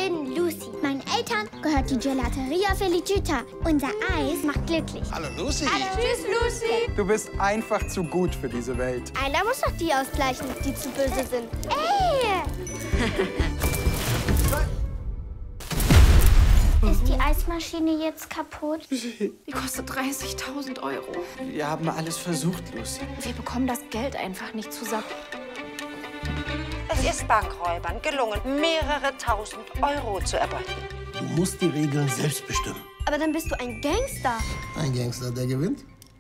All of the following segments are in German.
bin Lucy. Meinen Eltern gehört die Gelateria Felicita. Unser Eis macht glücklich. Hallo Lucy. Hallo. Tschüss, Lucy. Du bist einfach zu gut für diese Welt. Einer muss doch die ausgleichen, die zu böse sind. Ey! Ist die Eismaschine jetzt kaputt? Die kostet 30.000 €. Wir haben alles versucht, Lucy. Wir bekommen das Geld einfach nicht zusammen. Es ist Bankräubern gelungen, mehrere tausend Euro zu erbeuten. Du musst die Regeln selbst bestimmen. Aber dann bist du ein Gangster. Ein Gangster, der gewinnt?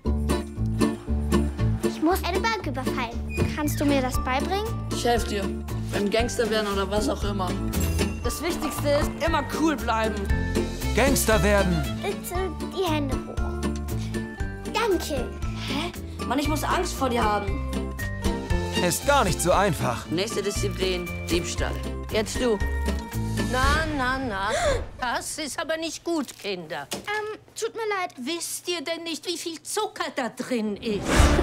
Ich muss eine Bank überfallen. Kannst du mir das beibringen? Ich helfe dir. Beim Gangster werden oder was auch immer. Das Wichtigste ist, immer cool bleiben. Gangster werden. Bitte die Hände hoch. Danke. Hä? Mann, ich muss Angst vor dir haben. Ist gar nicht so einfach. Nächste Disziplin, Diebstahl. Jetzt du. Na. Das ist aber nicht gut, Kinder. Tut mir leid. Wisst ihr denn nicht, wie viel Zucker da drin ist?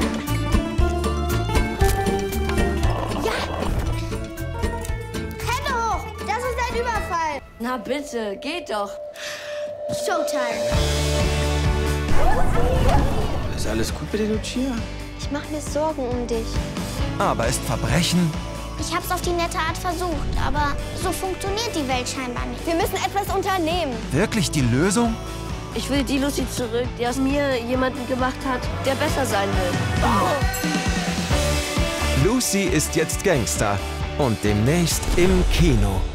Hände hoch. Das ist ein Überfall. Na bitte, geht doch. Showtime. Ist alles gut bei dir, Lucia? Ich mache mir Sorgen um dich. Aber ist Verbrechen? Ich hab's auf die nette Art versucht, aber so funktioniert die Welt scheinbar nicht. Wir müssen etwas unternehmen. Wirklich die Lösung? Ich will die Lucy zurück, die aus mir jemanden gemacht hat, der besser sein will. Lucy ist jetzt Gangster und demnächst im Kino.